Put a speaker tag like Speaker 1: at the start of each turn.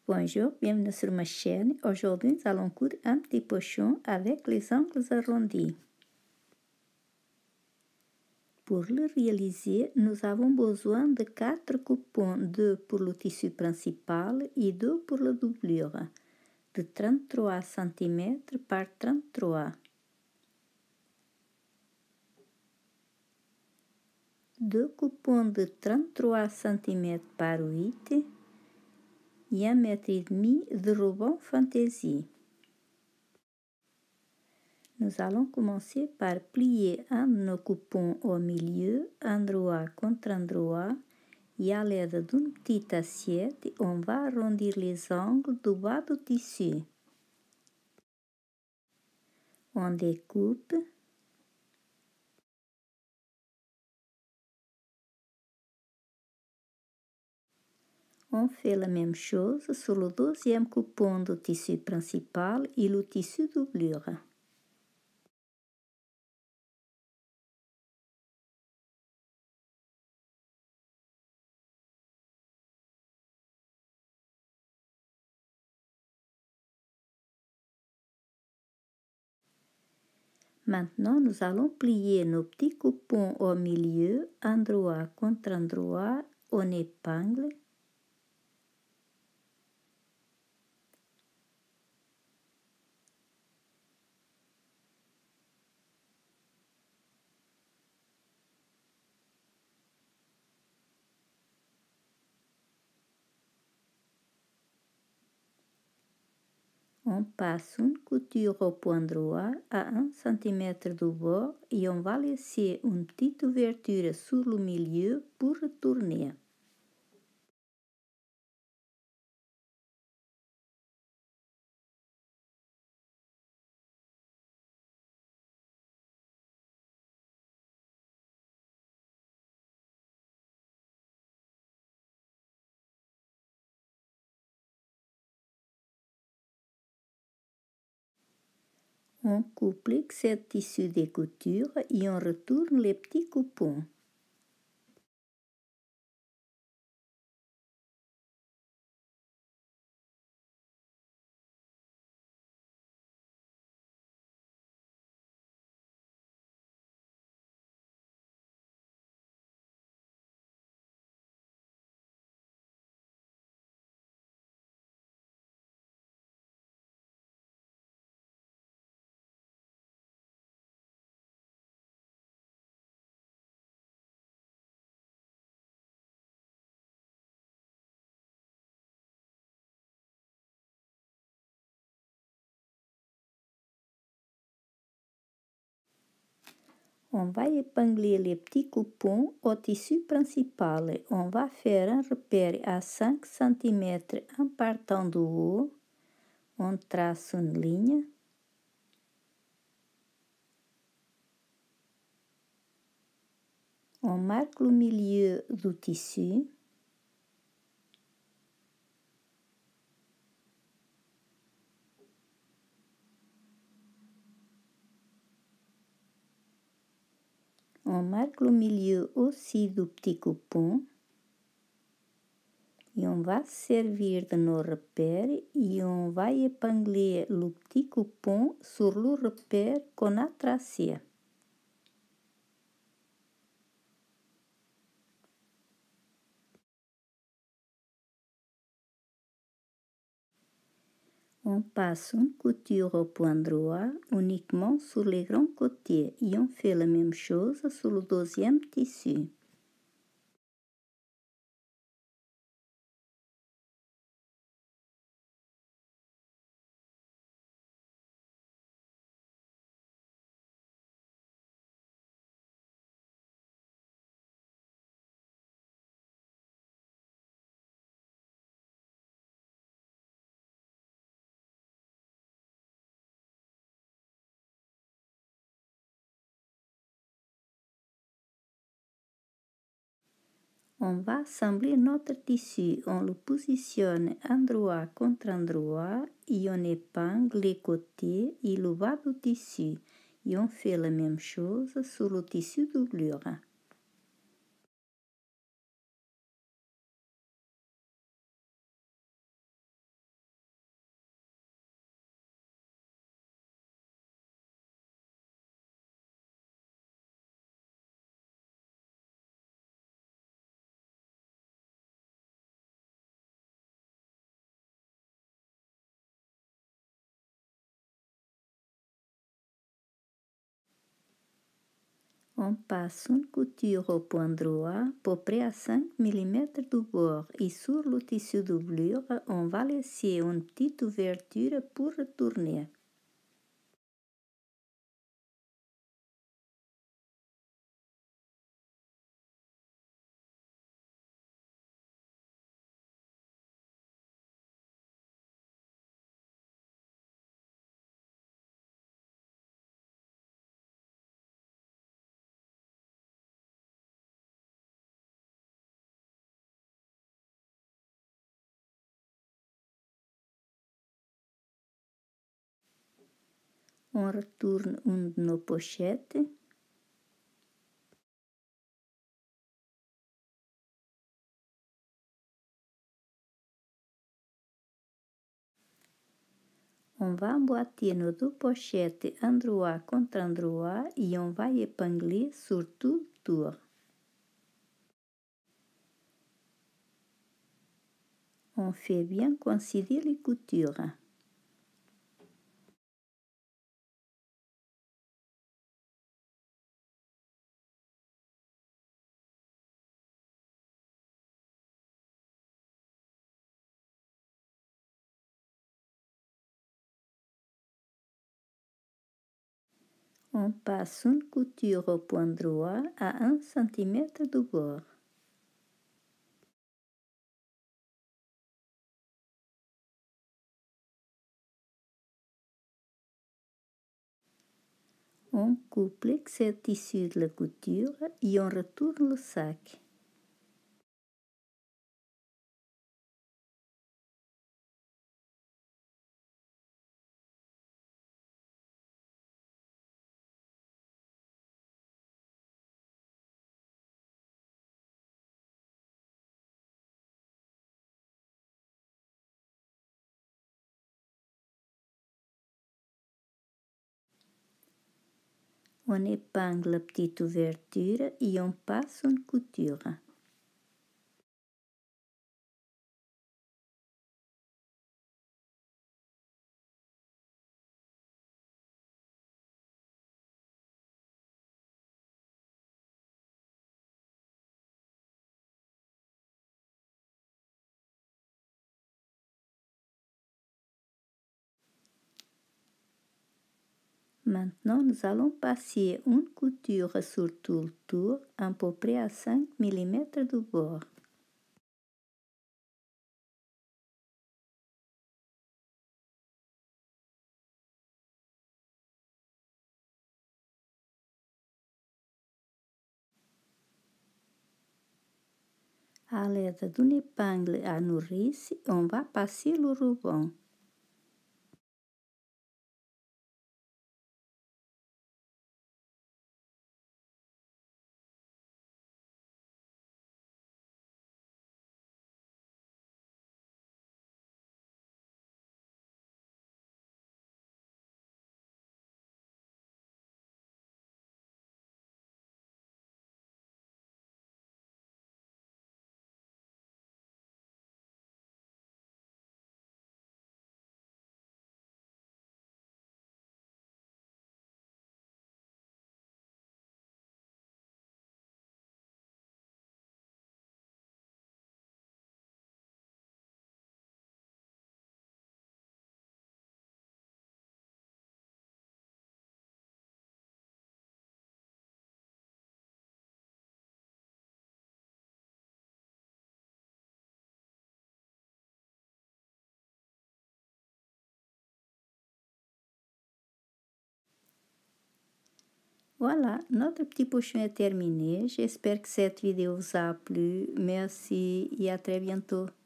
Speaker 1: Bonjour, bienvenue sur ma chaîne. Aujourd'hui, nous allons coudre un petit pochon avec les angles arrondis. Pour le réaliser, nous avons besoin de 4 coupons, 2 pour le tissu principal et 2 pour la doublure, de 33 cm par 33. 2 coupons de 33 cm par 8 et 1,5 m de ruban fantaisie. Nous allons commencer par plier un de nos coupons au milieu, endroit contre endroit, et à l'aide d'une petite assiette, on va arrondir les angles du bas du tissu. On découpe. On fait la même chose sur le deuxième coupon du tissu principal et le tissu doublure. Maintenant, nous allons plier nos petits coupons au milieu, endroit contre endroit, en épingle. On passe une couture au point droit à 1 cm du bord et on va laisser une petite ouverture sur le milieu pour retourner. On coupe l'excès de tissu des coutures et on retourne les petits coupons. On va épingler les petits coupons au tissu principal. On va faire un repère à 5 cm en partant du haut. On trace une ligne. On marque le milieu du tissu. On marque le milieu aussi du petit coupon. Et on va servir de nos repères et on va épingler le petit coupon sur le repère qu'on a tracé. On passe une couture au point droit uniquement sur les grands côtés et on fait la même chose sur le deuxième tissu. On va assembler notre tissu, on le positionne endroit contre endroit et on épingle les côtés et le bas du tissu. Et on fait la même chose sur le tissu doublure. On passe une couture au point droit, pour près à 5 mm du bord, et sur le tissu doublure, on va laisser une petite ouverture pour retourner. On retourne une de nos pochettes. On va emboîter nos deux pochettes endroit contre endroit et on va épingler sur tout le tour. On fait bien coïncider les coutures. On passe une couture au point droit à 1 cm du bord. On coupe l'excès tissu de la couture et on retourne le sac. On épingle la petite ouverture et on passe une couture. Maintenant, nous allons passer une couture sur tout le tour, à peu près à 5 mm du bord. À l'aide d'une épingle à nourrice, on va passer le ruban. Voilà, notre petit pochon est terminé. J'espère que cette vidéo vous a plu. Merci et à très bientôt.